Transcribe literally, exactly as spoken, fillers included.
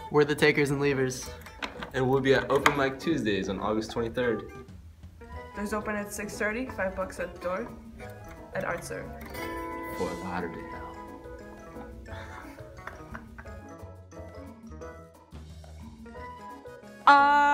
We're the takers and leavers. And we'll be at Open Mic Tuesdays on August twenty-third. There's open at six thirty, five bucks at the door, at ArtServe. For Lauderdale. Uh